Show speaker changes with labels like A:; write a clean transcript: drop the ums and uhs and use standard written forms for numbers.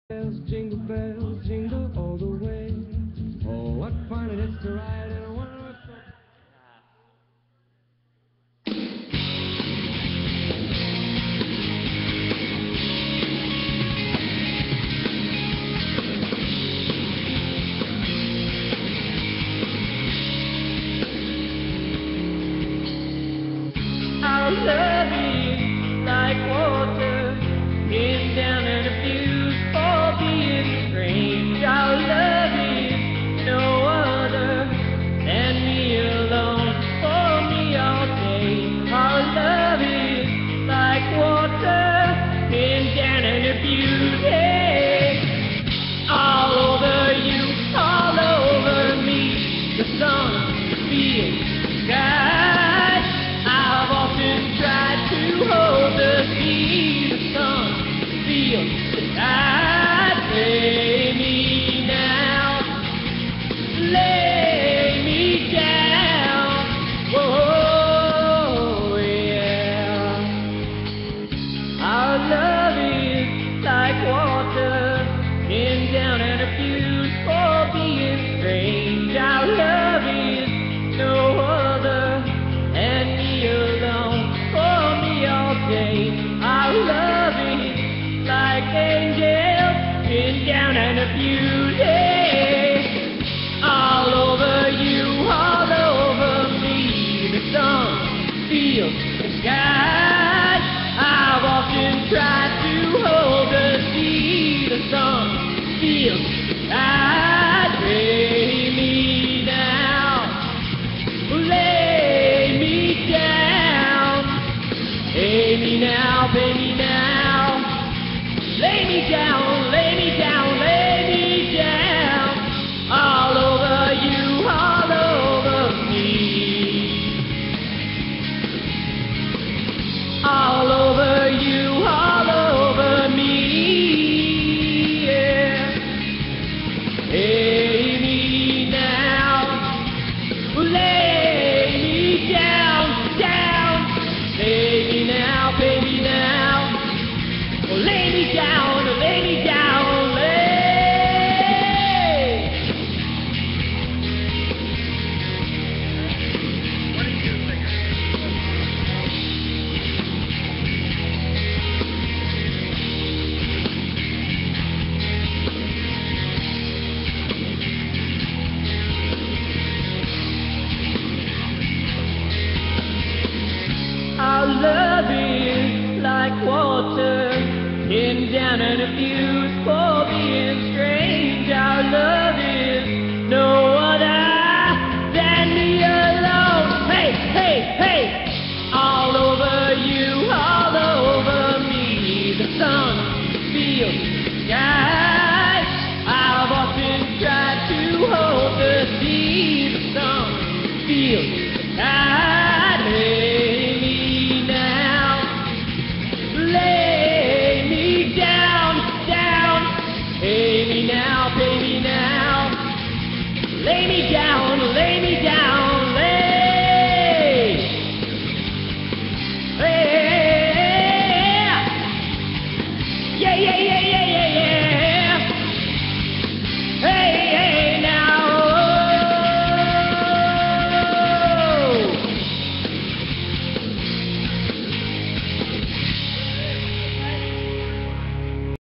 A: Bells, jingle all the way. Oh, what fun it is to ride in a one-horse open. Our love is like water, in down and abused for being strange. Our love is no other than me alone, for me all day. Our love is like water, in down and abused, hey. All over you, all over me, the sun, the field, the sky. I've often tried to hold the sea, the sun, the field, the tide. Lay me now, lay me down, oh yeah. Our love is like water, in down and abused for being strange. Our love is no other than me alone, for me all day. Our love is like angels, in down and abused, yeah. All over you, all over me, the sun, the field, the sky. I've often tried to hold the sea, the sun, the field, the tide. Lay me down, lay me down. Lay me now, baby now. Lay me down, lay me down, lay me down. All over you, all over me. All over you, all over me, yeah. Lay me now, lay me down, down. Lay me now, baby now. Oh, lay me down, lay me down, lay.
B: What do you think?
A: Our love is like water, in down and abused for being strange. Our love is no other than me alone. Hey, hey, hey! All over you, all over me, the sun, the field, the sky. I've often tried to hold the sea, the sun, the field, the tide. Lay me now, lay me down, down. Lay me now, baby now. Lay me down, lay me down, lay. Yeah, yeah, yeah, yeah, yeah.